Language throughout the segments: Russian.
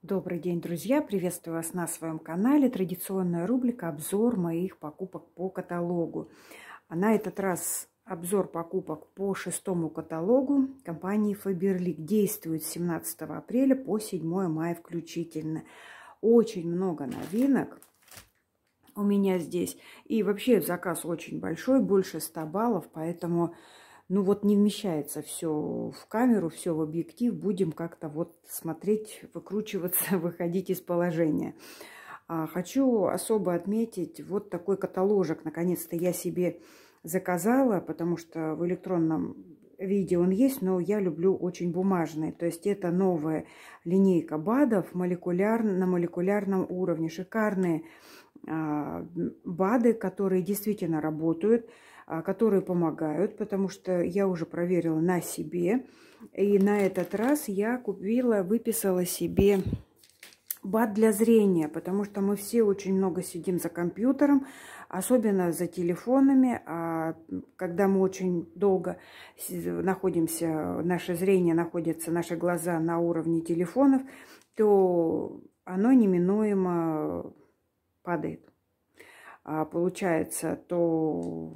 Добрый день, друзья! Приветствую вас на своем канале. Традиционная рубрика «Обзор моих покупок по каталогу». А на этот раз обзор покупок по 6-му каталогу компании Faberlic. Действует с 17 апреля по 7 мая включительно. Очень много новинок у меня здесь. И вообще заказ очень большой, больше 100 баллов, поэтому... Ну вот не вмещается все в камеру, все в объектив. Будем как-то вот смотреть, выкручиваться, выходить из положения. Хочу особо отметить вот такой каталожек. Наконец-то я себе заказала, потому что в электронном виде он есть, но я люблю очень бумажный. То есть это новая линейка БАДов на молекулярном уровне. Шикарные БАДы, которые действительно работают, которые помогают, потому что я уже проверила на себе. И на этот раз я выписала себе БАД для зрения, потому что мы все очень много сидим за компьютером, особенно за телефонами. А когда мы очень долго находимся, наше зрение находится, наши глаза на уровне телефонов, то оно неминуемо падает. Получается, то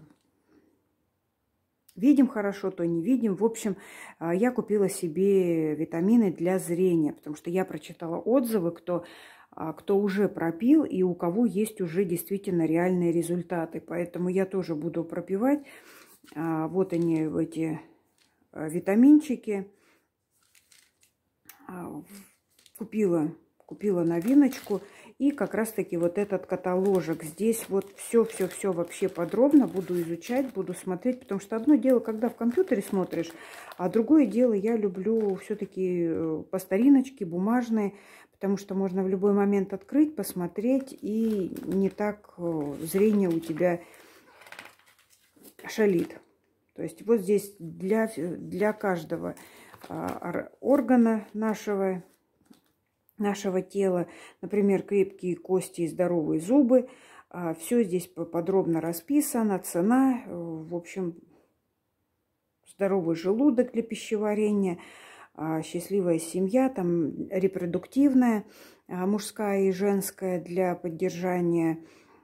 видим хорошо, то не видим. В общем, я купила себе витамины для зрения, потому что я прочитала отзывы, кто уже пропил и у кого есть уже действительно реальные результаты. Поэтому я тоже буду пропивать. Вот они, эти витаминчики. Купила новиночку. И как раз-таки вот этот каталожек. Здесь вот все вообще подробно буду изучать, буду смотреть. Потому что одно дело, когда в компьютере смотришь, а другое дело, я люблю все-таки по стариночке, бумажные. Потому что можно в любой момент открыть, посмотреть, и не так зрение у тебя шалит. То есть вот здесь для каждого органа нашего тела, например, крепкие кости и здоровые зубы. Все здесь подробно расписано, цена, в общем, здоровый желудок для пищеварения, счастливая семья, там репродуктивная, мужская и женская для поддержания,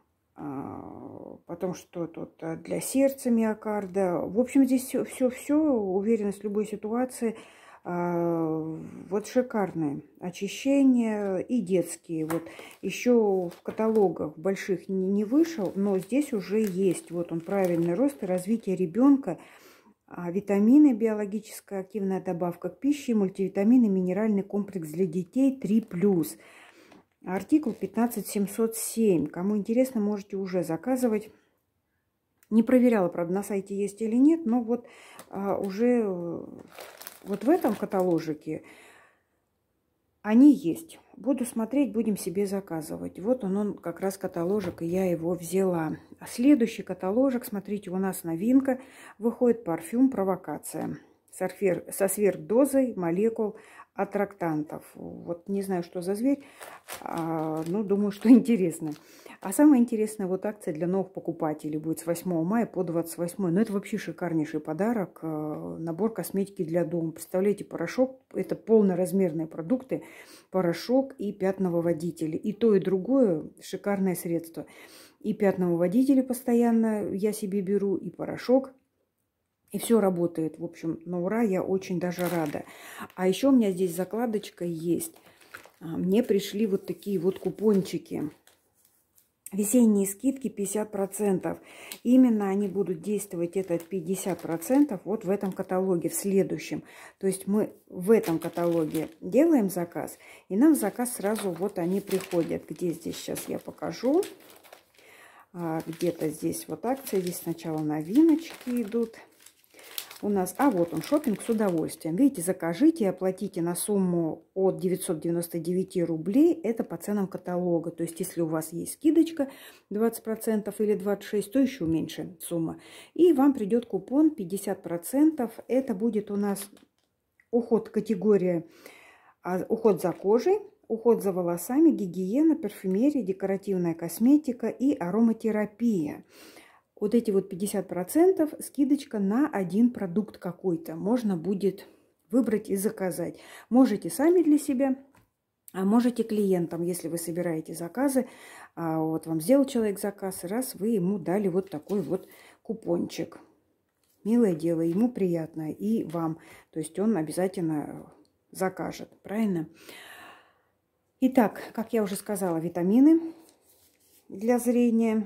потом что тут для сердца, миокарда. В общем, здесь все, уверенность в любой ситуации. Вот шикарные очищения и детские. Вот еще в каталогах больших не вышел, но здесь уже есть. Вот он, правильный рост и развитие ребенка, витамины, биологическая активная добавка к пище, мультивитамины, минеральный комплекс для детей 3+. Артикул 15707. Кому интересно, можете уже заказывать. Не проверяла, правда, на сайте есть или нет, но вот уже... Вот в этом каталожике они есть. Буду смотреть, будем себе заказывать. Вот он как раз каталожик, и я его взяла. А следующий каталожик, смотрите, у нас новинка. Выходит парфюм «Провокация» со сверхдозой молекул аттрактантов. Вот не знаю, что за зверь, но думаю, что интересно. А самое интересное, вот акция для новых покупателей будет с 8 мая по 28. Но это вообще шикарнейший подарок. Набор косметики для дома. Представляете, порошок, это полноразмерные продукты, порошок и пятновыводители. И то, и другое шикарное средство. И пятновыводители постоянно я себе беру, и порошок. И все работает. В общем, на ура, я очень даже рада. А еще у меня здесь закладочка есть. Мне пришли вот такие вот купончики. Весенние скидки 50%. Именно они будут действовать, это 50%, вот в этом каталоге, в следующем. То есть мы в этом каталоге делаем заказ, и нам в заказ сразу вот они приходят. Где здесь, сейчас я покажу. Где-то здесь вот акция, здесь сначала новиночки идут. У нас, вот он, шопинг с удовольствием. Видите, закажите и оплатите на сумму от 999 рублей. Это по ценам каталога. То есть, если у вас есть скидочка 20% или 26%, то еще меньше сумма. И вам придет купон 50%. Это будет у нас уход категория уход за кожей, уход за волосами, гигиена, парфюмерия, декоративная косметика и ароматерапия. Вот эти вот 50% скидочка на один продукт какой-то. Можно будет выбрать и заказать. Можете сами для себя А можете клиентам, если вы собираете заказы, вот вам сделал человек заказ, раз вы ему дали вот такой вот купончик. Милое дело, ему приятно и вам. То есть он обязательно закажет, правильно? Итак, как я уже сказала, витамины для зрения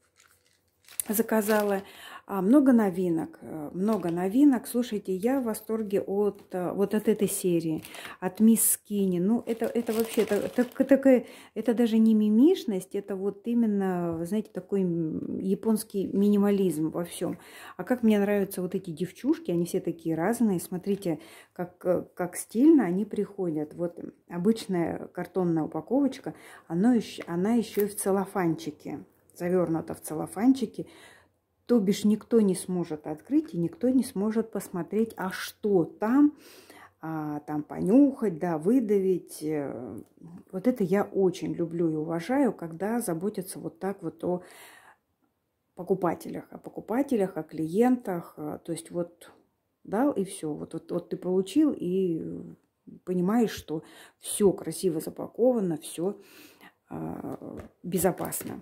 заказала. Много новинок, много новинок. Слушайте, я в восторге от вот от этой серии, от Мисс Скини. Ну, это вообще, это даже не мимишность, это вот именно, вы знаете, такой японский минимализм во всем. А как мне нравятся вот эти девчушки, они все такие разные. Смотрите, как стильно они приходят. Вот обычная картонная упаковочка, она еще и в целлофанчике, завернута в целлофанчике. То бишь никто не сможет открыть и никто не сможет посмотреть, а что там, там понюхать, да, выдавить. Вот это я очень люблю и уважаю, когда заботятся вот так вот о покупателях, о клиентах. То есть вот дал и все. Вот ты получил и понимаешь, что все красиво запаковано, все безопасно.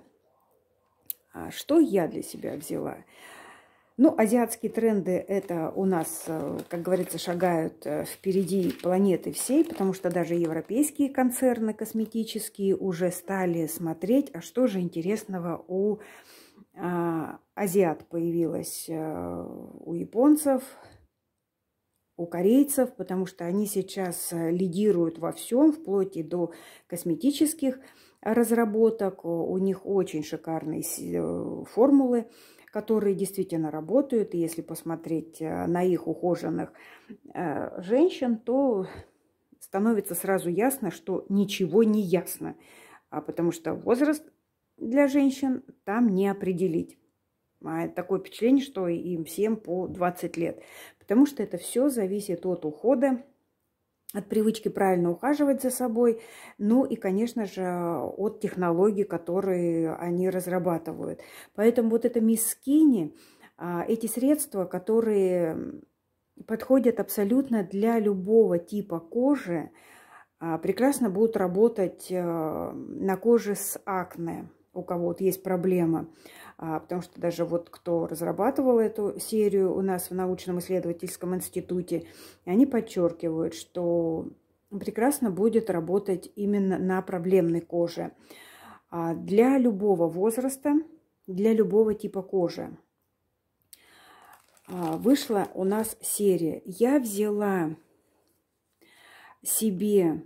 Что я для себя взяла? Ну, азиатские тренды – это у нас, как говорится, шагают впереди планеты всей, потому что даже европейские концерны косметические уже стали смотреть, а что же интересного у азиат появилось, у японцев, у корейцев, потому что они сейчас лидируют во всем, вплоть и до косметических разработок. У них очень шикарные формулы, которые действительно работают. И если посмотреть на их ухоженных женщин, то становится сразу ясно, что ничего не ясно. Потому что возраст для женщин там не определить. Такое впечатление, что им всем по 20 лет. Потому что это все зависит от ухода, от привычки правильно ухаживать за собой, ну и, конечно же, от технологий, которые они разрабатывают. Поэтому вот это Мисс Скини, эти средства, которые подходят абсолютно для любого типа кожи, прекрасно будут работать на коже с акне, у кого вот есть проблема. Потому что даже вот кто разрабатывал эту серию у нас в научном исследовательском институте, они подчеркивают, что прекрасно будет работать именно на проблемной коже. Для любого возраста, для любого типа кожи. Вышла у нас серия. Я взяла себе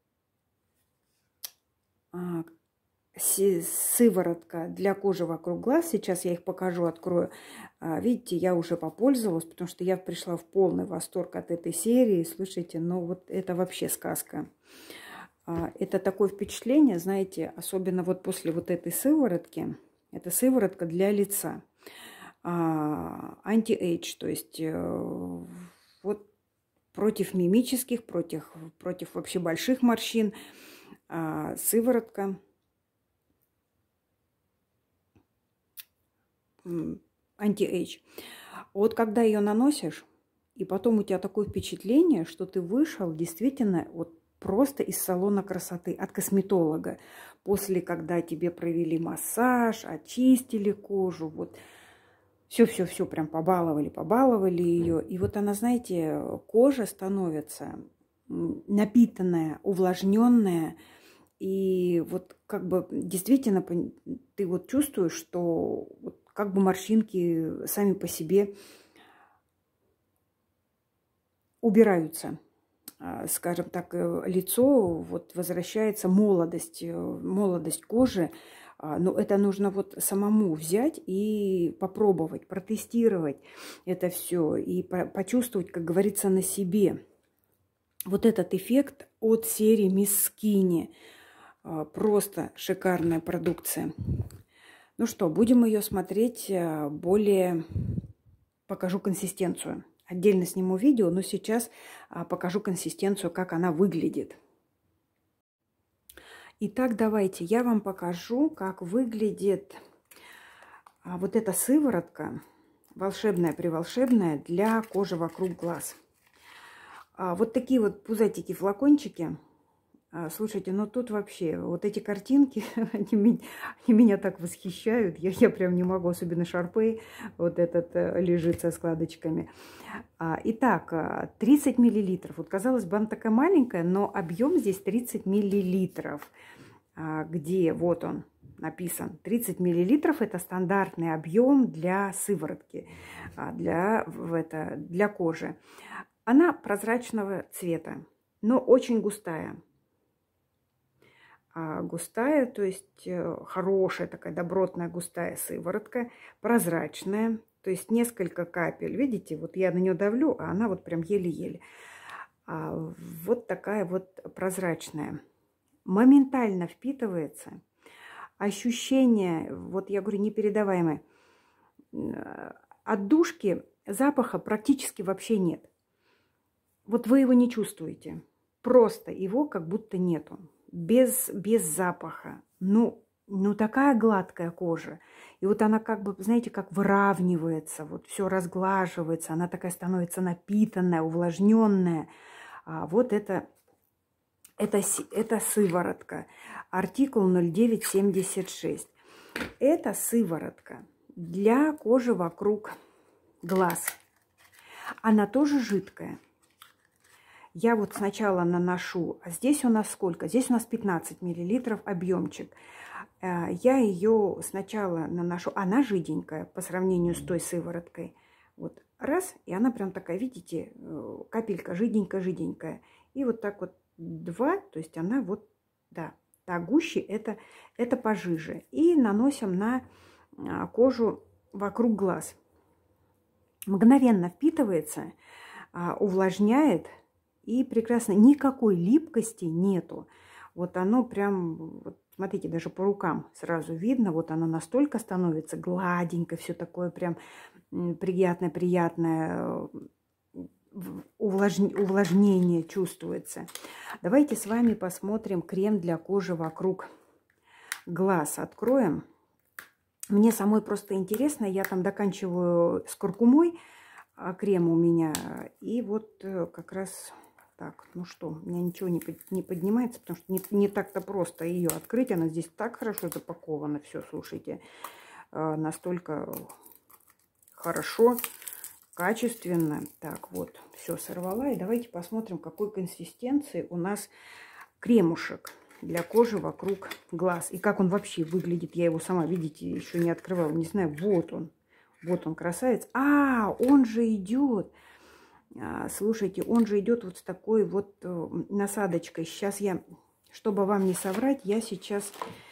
сыворотка для кожи вокруг глаз. Сейчас я их покажу, открою. Видите, я уже попользовалась, потому что я пришла в полный восторг от этой серии. Слушайте, ну вот это вообще сказка. Это такое впечатление, знаете, особенно вот после вот этой сыворотки. Это сыворотка для лица. Анти-эйдж, то есть вот против мимических, против вообще больших морщин. Сыворотка анти-эйдж. Вот когда ее наносишь, и потом у тебя такое впечатление, что ты вышел действительно вот просто из салона красоты, от косметолога. После, когда тебе провели массаж, очистили кожу, вот все прям побаловали ее. И вот она, знаете, кожа становится напитанная, увлажненная. И вот как бы действительно ты вот чувствуешь, что вот как бы морщинки сами по себе убираются. Скажем так, лицо, вот возвращается молодость кожи. Но это нужно вот самому взять и попробовать, протестировать это все и почувствовать, как говорится, на себе. Вот этот эффект от серии Мисс Скини. Просто шикарная продукция. Ну что, будем ее смотреть более... Покажу консистенцию. Отдельно сниму видео, но сейчас покажу консистенцию, как она выглядит. Итак, давайте я вам покажу, как выглядит вот эта сыворотка, волшебная-преволшебная, для кожи вокруг глаз. Вот такие вот пузатики, флакончики. Слушайте, ну тут вообще вот эти картинки, они меня так восхищают. Я прям не могу, особенно Шарпей, вот этот лежит со складочками. Итак, 30 миллилитров. Вот казалось бы, она такая маленькая, но объем здесь 30 миллилитров. Где, вот он написан, 30 миллилитров – это стандартный объем для сыворотки, для кожи. Она прозрачного цвета, но очень густая. Густая, то есть хорошая такая добротная густая сыворотка, прозрачная, то есть несколько капель. Видите, вот я на нее давлю, а она вот прям еле-еле. Вот такая вот прозрачная. Моментально впитывается. Ощущение, вот я говорю, непередаваемое. От душки запаха практически вообще нет. Вот вы его не чувствуете. Просто его как будто нету. Без запаха. Ну, такая гладкая кожа. И вот она как бы, знаете, как выравнивается, вот все разглаживается. Она такая становится напитанная, увлажненная. Вот это сыворотка. Артикул 0976. Это сыворотка для кожи вокруг глаз. Она тоже жидкая. Я вот сначала наношу, а здесь у нас сколько? Здесь у нас 15 миллилитров объемчик. Я ее сначала наношу, она жиденькая по сравнению с той сывороткой. Вот раз, и она прям такая, видите, капелька жиденькая-жиденькая. И вот так вот 2, то есть она вот, да, та гуще, это пожиже. И наносим на кожу вокруг глаз. Мгновенно впитывается, увлажняет. И прекрасно, никакой липкости нету. Вот оно прям, вот смотрите, даже по рукам сразу видно, вот оно настолько становится гладенько, все такое прям приятное, увлажнение чувствуется. Давайте с вами посмотрим крем для кожи вокруг глаз. Откроем. Мне самой просто интересно, я там доканчиваю с куркумой, крем у меня, и вот как раз... Так, ну что, у меня ничего не поднимается, потому что не так-то просто ее открыть. Она здесь так хорошо запакована. Все, слушайте, настолько хорошо, качественно. Так, вот, все сорвала. И давайте посмотрим, какой консистенции у нас кремушек для кожи вокруг глаз. И как он вообще выглядит. Я его сама, видите, еще не открывала. Не знаю, вот он, красавец. Он же идет. Слушайте, он же идет вот с такой вот насадочкой. Сейчас я, чтобы вам не соврать, я сейчас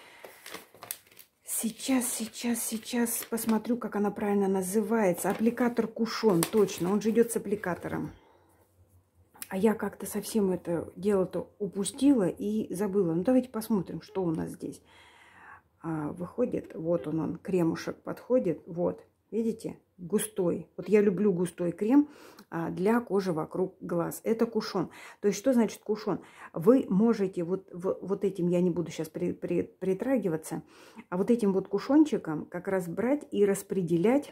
посмотрю, как она правильно называется. Аппликатор Кушон, точно, он же идет с аппликатором. А я как-то совсем это дело-то упустила и забыла. Ну, давайте посмотрим, что у нас здесь. Выходит, вот он, кремушек подходит, вот, видите? Густой. Вот я люблю густой крем для кожи вокруг глаз. Это Кушон. То есть что значит Кушон? Вы можете вот этим, я не буду сейчас притрагиваться, а вот этим вот кушончиком как раз брать и распределять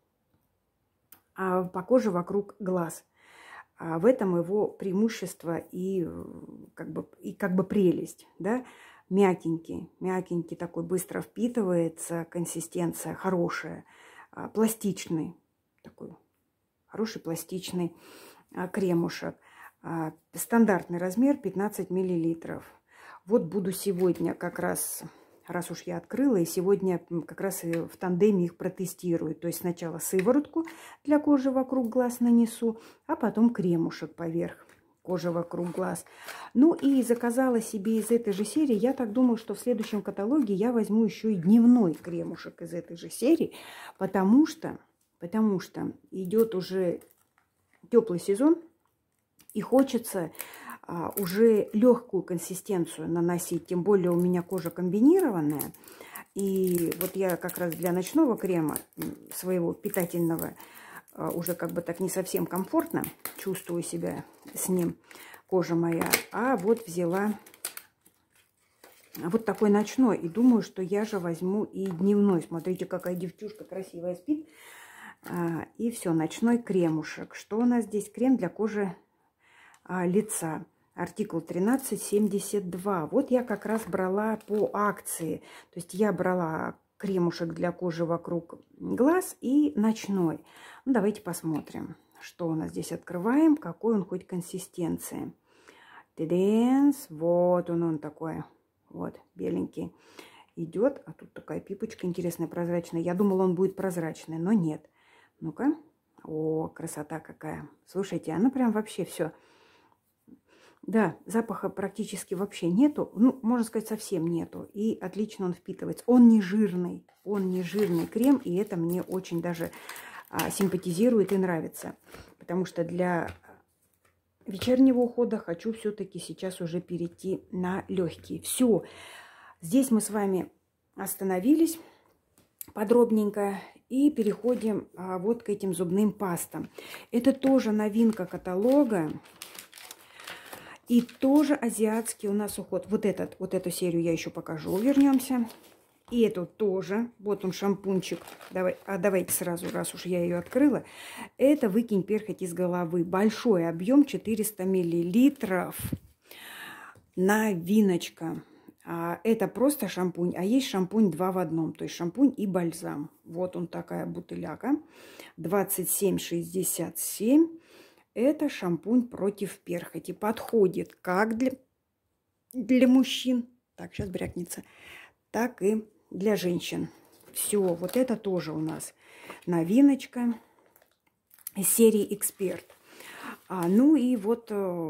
по коже вокруг глаз. В этом его преимущество и как бы прелесть, да? Мягенький такой, быстро впитывается, консистенция хорошая. Пластичный, такой хороший пластичный кремушек. Стандартный размер 15 миллилитров. Вот буду сегодня как раз уж я открыла, и сегодня как раз в тандеме их протестирую. То есть сначала сыворотку для кожи вокруг глаз нанесу, а потом кремушек поверх кожи вокруг глаз. Ну и заказала себе из этой же серии. Я так думаю, что в следующем каталоге я возьму еще и дневной кремушек из этой же серии, потому что идет уже теплый сезон, и хочется уже легкую консистенцию наносить. Тем более у меня кожа комбинированная. И вот я как раз для ночного крема своего питательного уже как бы так не совсем комфортно чувствую себя с ним, кожа моя. А вот взяла вот такой ночной. И думаю, что я же возьму и дневной. Смотрите, какая девчушка красивая спит. И все, ночной кремушек. Что у нас здесь? Крем для кожи лица. Артикул 1372. Вот я как раз брала по акции. То есть я брала кремушек для кожи вокруг глаз и ночной. Ну, давайте посмотрим, что у нас здесь открываем, какой он хоть консистенции. Теденс. Вот он такой. Вот, беленький. Идет. А тут такая пипочка интересная, прозрачная. Я думала, он будет прозрачный, но нет. Ну-ка. О, красота какая. Слушайте, оно прям вообще все. Да, запаха практически вообще нету. Ну, можно сказать, совсем нету. И отлично он впитывается. Он не жирный. Он не жирный крем. И это мне очень даже симпатизирует и нравится. Потому что для вечернего ухода хочу все-таки сейчас уже перейти на легкие. Все. Здесь мы с вами остановились подробненько. И переходим вот к этим зубным пастам. Это тоже новинка каталога. И тоже азиатский у нас уход. Вот эту серию я еще покажу. Вернемся. И эту тоже. Вот он шампунчик. Давайте сразу, раз уж я ее открыла. Это «Выкинь перхоть из головы». Большой объем, 400 миллилитров. Новиночка. Это просто шампунь. А есть шампунь 2 в 1. То есть шампунь и бальзам. Вот он такая бутыляка. 27,67. Это шампунь против перхоти. Подходит как для мужчин, так, сейчас брякнется, так и для женщин. Все, вот это тоже у нас новиночка из серии «Эксперт». Ну и вот,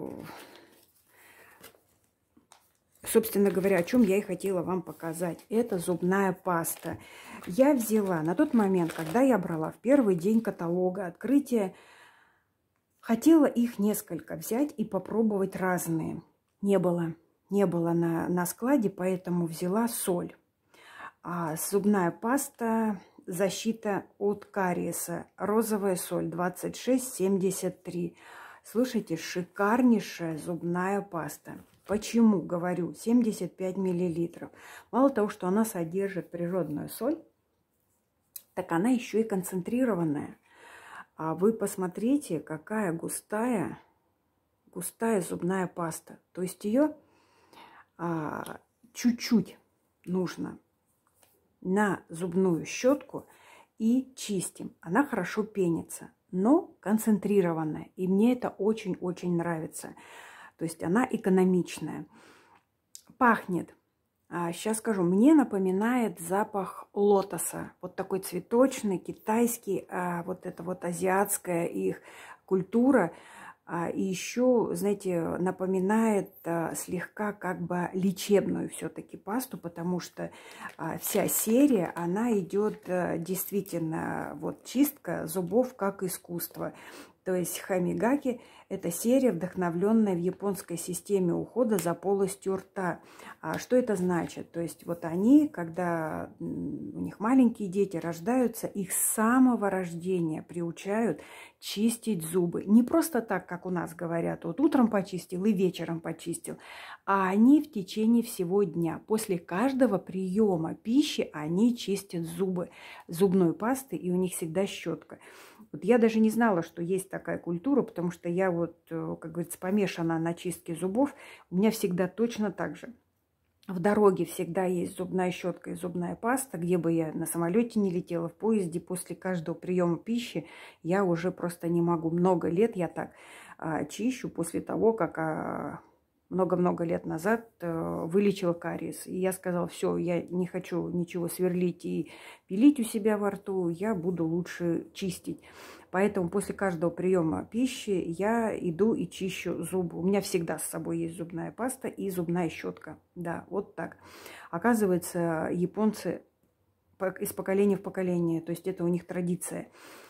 собственно говоря, о чем я и хотела вам показать. Это зубная паста. Я взяла на тот момент, когда я брала в первый день каталога открытия, хотела их несколько взять и попробовать разные. Не было на складе, поэтому взяла соль. Зубная паста «Защита от кариеса». Розовая соль 26,73. Слушайте, шикарнейшая зубная паста. Почему говорю 75 миллилитров? Мало того, что она содержит природную соль, так она еще и концентрированная. А вы посмотрите, какая густая зубная паста. То есть ее чуть-чуть нужно на зубную щетку и чистим. Она хорошо пенится, но концентрированная. И мне это очень-очень нравится. То есть она экономичная. Пахнет. Сейчас скажу, мне напоминает запах лотоса. Вот такой цветочный, китайский, вот это вот азиатская их культура. И еще, знаете, напоминает слегка как бы лечебную все-таки пасту, потому что вся серия, она идет действительно вот чистка зубов как искусство. То есть хамигаки – это серия, вдохновленная в японской системе ухода за полостью рта. Что это значит? То есть вот они, когда у них маленькие дети рождаются, их с самого рождения приучают чистить зубы. Не просто так, как у нас говорят, вот утром почистил и вечером почистил, а они в течение всего дня. После каждого приема пищи они чистят зубы зубной пастой, и у них всегда щетка. Вот я даже не знала, что есть такая культура, потому что я вот, как говорится, помешана на чистке зубов. У меня всегда точно так же. В дороге всегда есть зубная щетка и зубная паста. Где бы я на самолете не летела, в поезде, после каждого приема пищи я уже просто не могу. Много лет я так чищу после того, как много-много лет назад вылечила кариес. И я сказала, все, я не хочу ничего сверлить и пилить у себя во рту, я буду лучше чистить. Поэтому после каждого приема пищи я иду и чищу зубы. У меня всегда с собой есть зубная паста и зубная щетка. Да, вот так. Оказывается, японцы из поколения в поколение, то есть это у них традиция,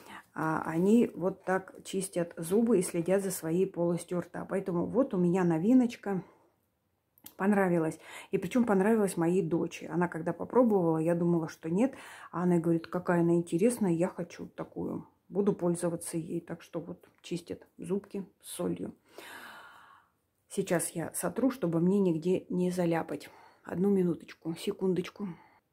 они вот так чистят зубы и следят за своей полостью рта. Поэтому вот у меня новиночка. Понравилась. И причем понравилась моей дочери. Она когда попробовала, я думала, что нет. А она говорит, какая она интересная, я хочу такую. Буду пользоваться ей. Так что вот чистят зубки с солью. Сейчас я сотру, чтобы мне нигде не заляпать. Одну минуточку, секундочку.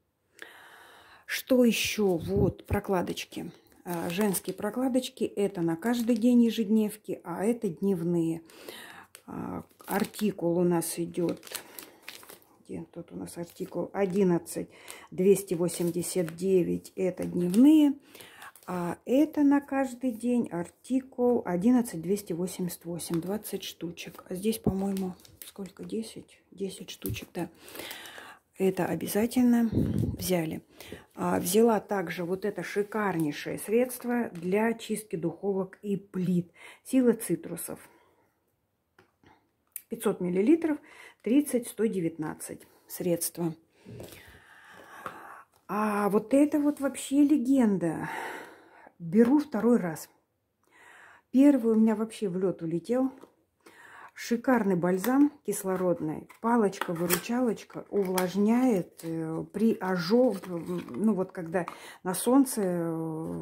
Что еще? Вот прокладочки. Женские прокладочки, это на каждый день ежедневки, а это дневные. Артикул у нас идет. Где тут у нас артикул? 11,289. Это дневные. А это на каждый день артикул 11,288. 20 штучек. А здесь, по-моему, сколько? 10? 10 штучек, да. Это обязательно взяли. Взяла также вот это шикарнейшее средство для чистки духовок и плит. Сила цитрусов. 500 миллилитров, 30-119 средства. А вот это вот вообще легенда. Беру второй раз. Первый у меня вообще в лед улетел. Шикарный бальзам кислородный. Палочка-выручалочка увлажняет при ожоге. Ну вот когда на солнце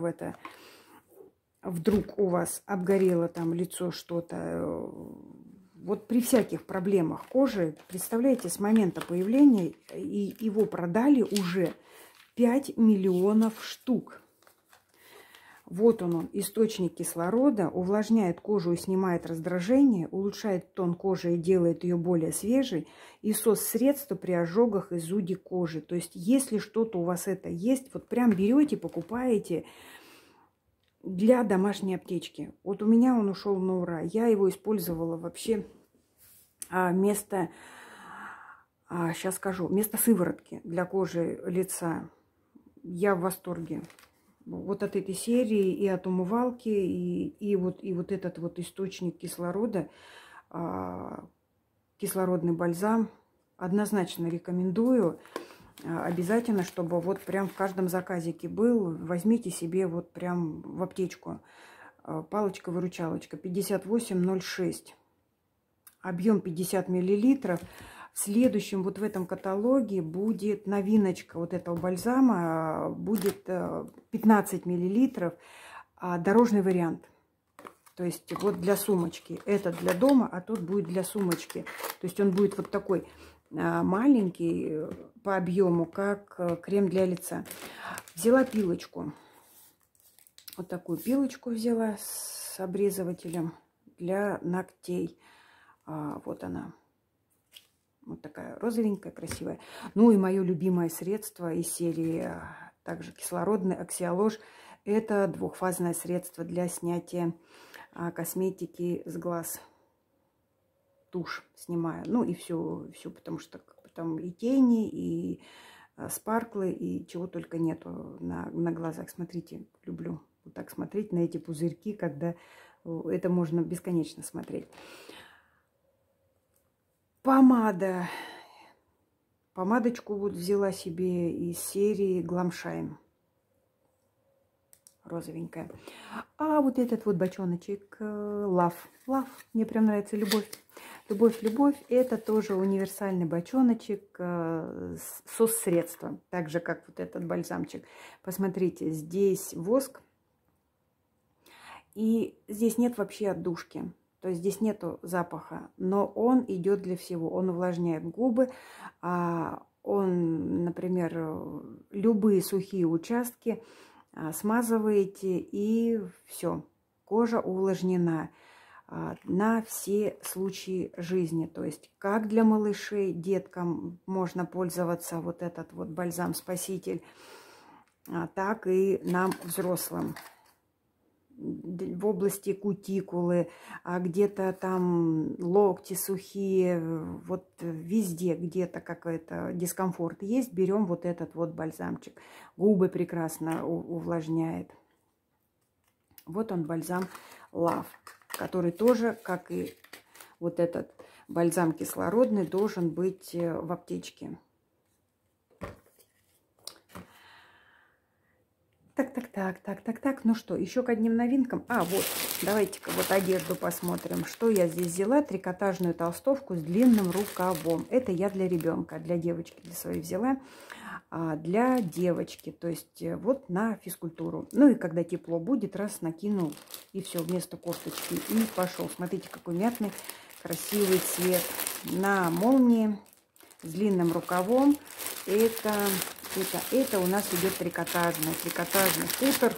вдруг у вас обгорело там лицо что-то. Вот при всяких проблемах кожи, представляете, с момента появления и его продали уже 5 миллионов штук. Вот он, источник кислорода, увлажняет кожу и снимает раздражение, улучшает тон кожи и делает ее более свежей. И средство при ожогах и зуде кожи. То есть, если что-то у вас это есть, вот прям берете, покупаете для домашней аптечки. Вот у меня он ушел на ура. Я его использовала вообще вместо, сейчас скажу, вместо сыворотки для кожи лица. Я в восторге. Вот от этой серии и от умывалки, и вот этот вот источник кислорода, кислородный бальзам, однозначно рекомендую. Обязательно, чтобы вот прям в каждом заказике был, возьмите себе вот прям в аптечку. Палочка-выручалочка 5806. Объем 50 миллилитров. В следующем вот в этом каталоге будет новиночка вот этого бальзама. Будет 15 миллилитров. Дорожный вариант. То есть вот для сумочки. Это для дома, а тут будет для сумочки. То есть он будет вот такой маленький по объему, как крем для лица. Взяла пилочку. Вот такую пилочку взяла с обрезывателем для ногтей. Вот она. Вот такая розовенькая, красивая. Ну и мое любимое средство из серии также кислородный Аксиолож. Это двухфазное средство для снятия косметики с глаз. Тушь снимаю. Ну и все, потому что там и тени, и спарклы, и чего только нету на глазах. Смотрите, люблю вот так смотреть на эти пузырьки, когда это можно бесконечно смотреть. Помада. Помадочку вот взяла себе из серии Glamshine. Розовенькая. А вот этот вот бочоночек Love. Love. Мне прям нравится. Любовь. Любовь, любовь. Это тоже универсальный бочоночек со средством. Так же, как вот этот бальзамчик. Посмотрите, здесь воск. И здесь нет вообще отдушки. То есть здесь нету запаха, но он идет для всего. Он увлажняет губы, он, например, любые сухие участки смазываете, и все. Кожа увлажнена на все случаи жизни. То есть как для малышей, деткам можно пользоваться вот этот вот бальзам-спаситель, так и нам, взрослым. В области кутикулы, где-то там локти сухие, вот везде где-то какой-то дискомфорт есть, берем вот этот вот бальзамчик. Губы прекрасно увлажняет. Вот он, бальзам Love, который тоже, как и вот этот бальзам кислородный, должен быть в аптечке. Так. Ну что, еще к одним новинкам. Вот, давайте-ка вот одежду посмотрим. Что я здесь взяла? Трикотажную толстовку с длинным рукавом. Это я для ребенка, для девочки, для своей взяла. Для девочки, то есть вот на физкультуру. Ну и когда тепло будет, раз накинул, и все, вместо кофточки. И пошел. Смотрите, какой мятный, красивый цвет. На молнии, с длинным рукавом. Это у нас идет трикотажный хутор.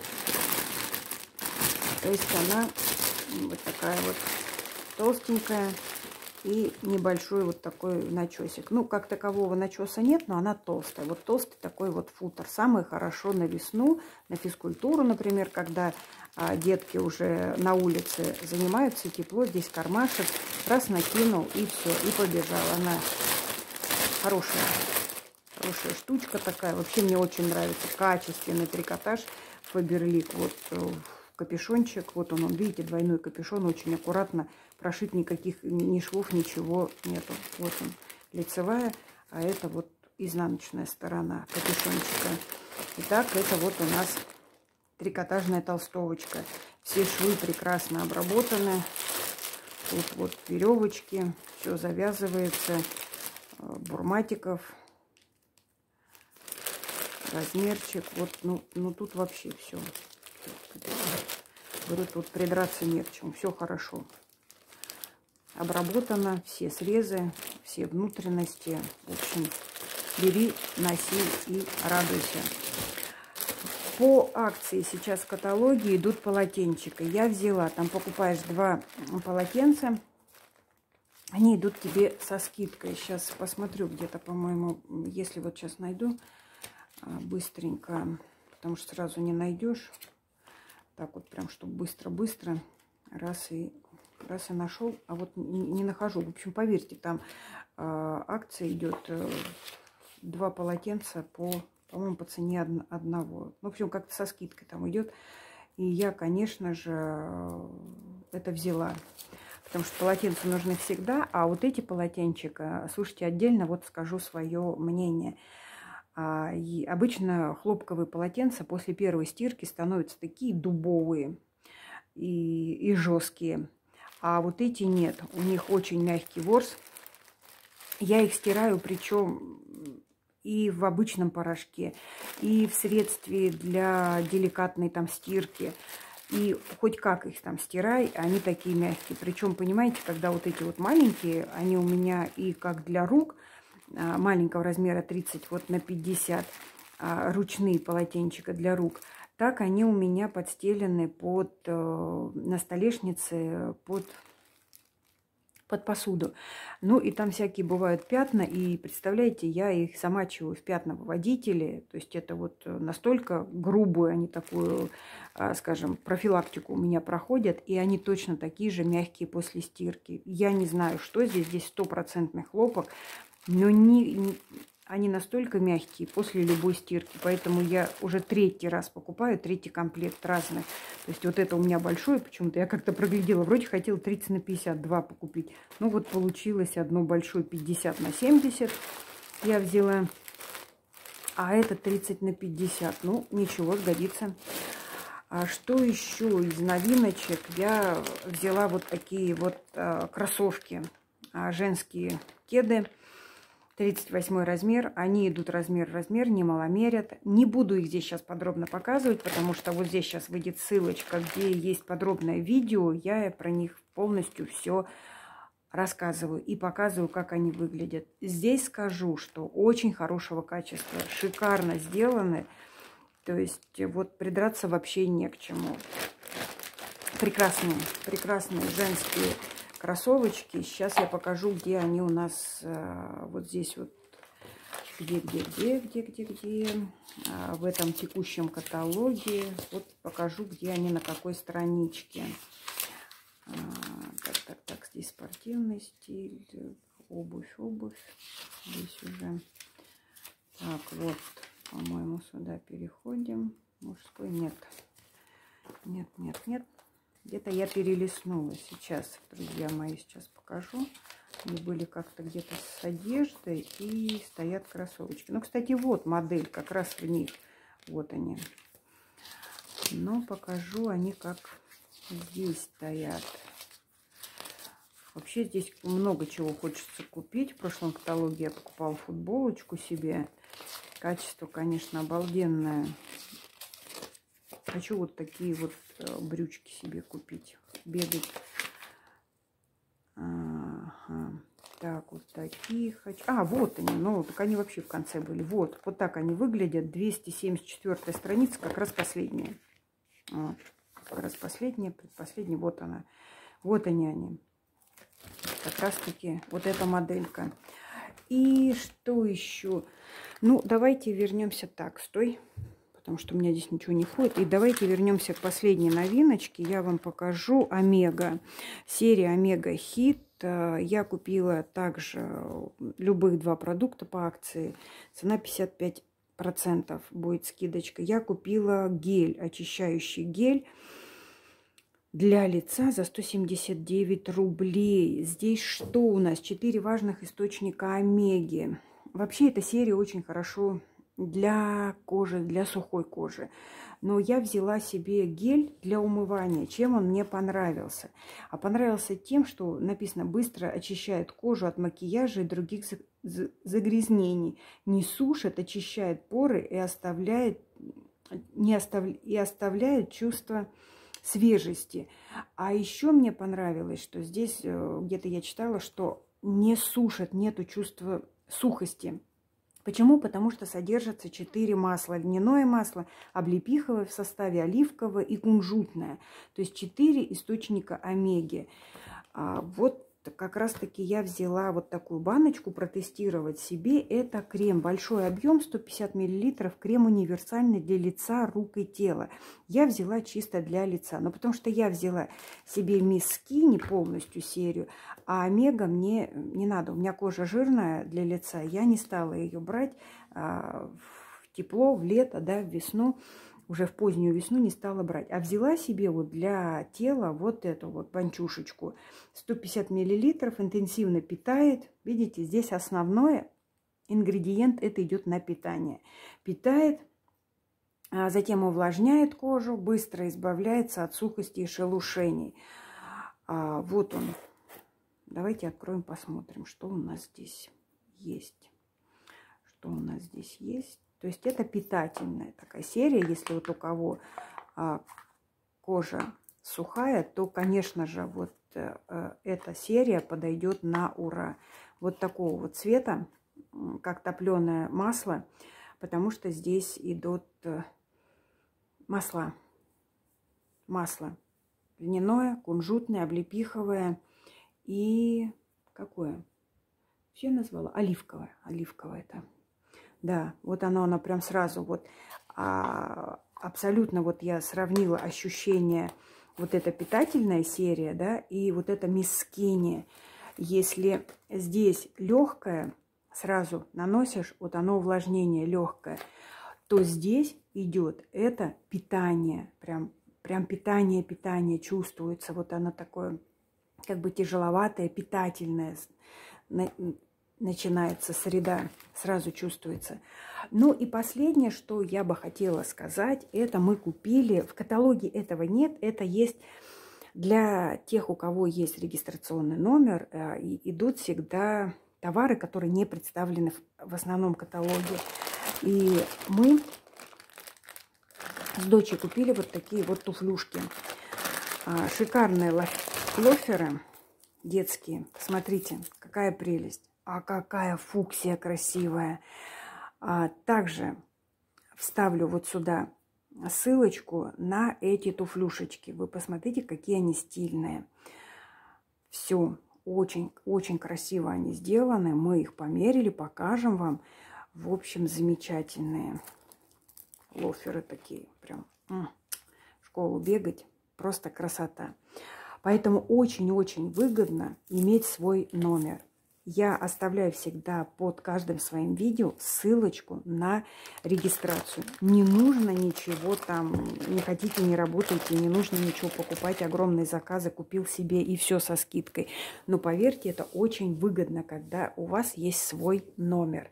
То есть она вот такая вот толстенькая. И небольшой вот такой начесик. Ну, как такового начеса нет, но она толстая. Вот толстый такой вот футер. Самый хорошо на весну, на физкультуру, например, когда детки уже на улице занимаются, и тепло, здесь кармашек. Раз накинул, и все, и побежал. Она хорошая штучка такая. Вообще мне очень нравится. Качественный трикотаж Фаберлик. Вот капюшончик. Вот он, видите, двойной капюшон. Очень аккуратно прошит, никаких ни швов, ничего нету. Вот он, лицевая, а это вот изнаночная сторона капюшончика. Итак, это вот у нас трикотажная толстовочка. Все швы прекрасно обработаны. Тут вот веревочки, все завязывается, бурматиков, размерчик. Вот, ну тут вообще все. Говорю, тут придраться не к чему. Все хорошо. Обработано, все срезы, все внутренности. В общем, бери, носи и радуйся. По акции сейчас в каталоге идут полотенчика. Я взяла, там покупаешь 2 полотенца. Они идут тебе со скидкой. Сейчас посмотрю где-то, по-моему, если вот сейчас найду быстренько, потому что сразу не найдешь. Так вот прям, чтобы быстро-быстро раз и нашел, а вот не нахожу. В общем, поверьте, там акция идет 2 полотенца по-моему, по цене одного. В общем, как-то со скидкой там идет. И я, конечно же, это взяла. Потому что полотенца нужны всегда. А вот эти полотенчика, слушайте, отдельно вот скажу свое мнение. И обычно хлопковые полотенца после первой стирки становятся такие дубовые и жесткие. А вот эти нет. У них очень мягкий ворс. Я их стираю, причем и в обычном порошке, и в средстве для деликатной там стирки. И хоть как их там стирай, они такие мягкие. Причем, понимаете, когда вот эти вот маленькие, они у меня и как для рук, маленького размера 30 вот на 50, ручные полотенчика для рук, так они у меня подстелены на столешнице под посуду. Ну и там всякие бывают пятна, и представляете, я их замачиваю в пятновыводители, то есть это вот настолько грубую, они такую, скажем, профилактику у меня проходят, и они точно такие же мягкие после стирки. Я не знаю, что здесь 100% хлопок, но они настолько мягкие после любой стирки. Поэтому я уже 3-й раз покупаю, 3-й комплект разных. То есть вот это у меня большое почему-то. Я как-то проглядела. Вроде хотела 30 на 52 покупить. Ну вот получилось одно большое 50 на 70 я взяла. А это 30 на 50. Ну ничего, сгодится. А что еще из новиночек? Я взяла вот такие вот кроссовки. Женские кеды. 38 размер. Они идут размер, не маломерят. Не буду их здесь сейчас подробно показывать, потому что вот здесь сейчас выйдет ссылочка, где есть подробное видео. Я про них полностью все рассказываю и показываю, как они выглядят. Здесь скажу, что очень хорошего качества, шикарно сделаны. То есть вот придраться вообще не к чему. Прекрасные женские кроссовочки. Сейчас я покажу, где они у нас. Вот здесь вот. Где. В этом текущем каталоге. Вот покажу, где они, на какой страничке. Так. Здесь спортивный стиль. Обувь. Здесь уже. Так, вот. По-моему, сюда переходим. Мужской нет. Нет. Где-то я перелистнула сейчас, друзья мои, сейчас покажу. Они были как-то где-то с одеждой и стоят кроссовочки. Ну, кстати, вот модель, как раз в них. Вот они. Но покажу они, как здесь стоят. Вообще здесь много чего хочется купить. В прошлом каталоге я покупала футболочку себе. Качество, конечно, обалденное. Хочу вот такие вот брючки себе купить. Бегать. Ага. Так, вот такие хочу. Вот они. Ну, так они вообще в конце были. Вот так они выглядят. 274 страница, как раз последняя. Вот. Как раз последняя, предпоследняя. Вот она. Вот они. Как раз-таки вот эта моделька. И что еще? Ну, давайте вернемся так. Стой. Потому что у меня здесь ничего не входит. И давайте вернемся к последней новиночке. Я вам покажу Омега. Серия Омега Хит. Я купила также любых 2 продукта по акции. Цена 55% будет скидочка. Я купила гель, очищающий гель для лица за 179 рублей. Здесь что у нас? 4 важных источника омеги. Вообще эта серия очень хорошо для кожи, для сухой кожи. Но я взяла себе гель для умывания. Чем он мне понравился? А понравился тем, что написано: быстро очищает кожу от макияжа и других загрязнений. Не сушит, очищает поры и оставляет чувство свежести. А еще мне понравилось, что здесь, где-то я читала, что не сушит, нету чувства сухости. Почему? Потому что содержатся 4 масла. Льняное масло, облепиховое в составе, оливковое и кунжутное. То есть 4 источника омеги. Вот как раз-таки я взяла вот такую баночку протестировать себе. Это крем. Большой объем, 150 мл. Крем универсальный для лица, рук и тела. Я взяла чисто для лица. Но потому что я взяла себе Miss Skin полностью серию. А омега мне не надо. У меня кожа жирная для лица. Я не стала ее брать в тепло, в лето, да, в весну. Уже в позднюю весну не стала брать. А взяла себе вот для тела вот эту вот банчушечку. 150 мл, интенсивно питает. Видите, здесь основной ингредиент, это идет на питание. Питает, а затем увлажняет кожу, быстро избавляется от сухости и шелушений. Вот он. Давайте откроем, посмотрим, что у нас здесь есть. Что у нас здесь есть. То есть это питательная такая серия. Если вот у кого кожа сухая, то, конечно же, вот эта серия подойдет на ура. Вот такого вот цвета, как топленое масло, потому что здесь идут масла. Масло льняное, кунжутное, облепиховое и какое? Все назвала? Оливковое. Оливковое это. Да, вот оно прям сразу вот абсолютно вот я сравнила ощущение вот эта питательная серия, да, и вот эта Miss Skin. Если здесь легкое, сразу наносишь, вот оно увлажнение легкое, то здесь идет это питание, прям питание чувствуется, вот оно такое как бы тяжеловатое, питательное. Начинается среда, сразу чувствуется. Ну и последнее, что я бы хотела сказать, это мы купили, в каталоге этого нет, это есть для тех, у кого есть регистрационный номер, и идут всегда товары, которые не представлены в основном каталоге. И мы с дочей купили вот такие вот туфлюшки. Шикарные лоферы детские. Смотрите, какая прелесть. А какая фуксия красивая. Также вставлю вот сюда ссылочку на эти туфлюшечки. Вы посмотрите, какие они стильные. Все, очень красиво они сделаны. Мы их померили, покажем вам. В общем, замечательные лоферы такие. Прям в школу бегать. Просто красота. Поэтому очень-очень выгодно иметь свой номер. Я оставляю всегда под каждым своим видео ссылочку на регистрацию. Не нужно ничего там, не хотите, не работаете, не нужно ничего покупать, огромные заказы, купил себе и все со скидкой. Но поверьте, это очень выгодно, когда у вас есть свой номер.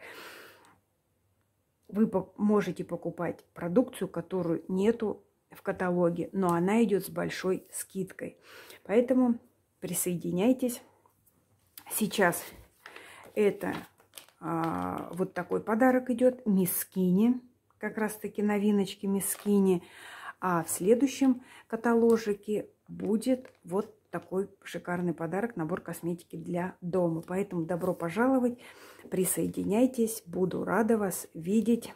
Вы можете покупать продукцию, которую нету в каталоге, но она идет с большой скидкой. Поэтому присоединяйтесь. Сейчас это вот такой подарок идет. Miss Skin. Как раз таки новиночки Miss Skin. А в следующем каталожике будет вот такой шикарный подарок. Набор косметики для дома. Поэтому добро пожаловать. Присоединяйтесь. Буду рада вас видеть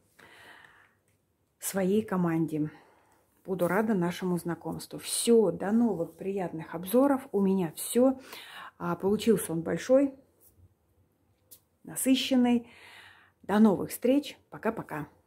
в своей команде. Буду рада нашему знакомству. Все, до новых приятных обзоров. У меня все. Получился он большой, насыщенный. До новых встреч. Пока-пока.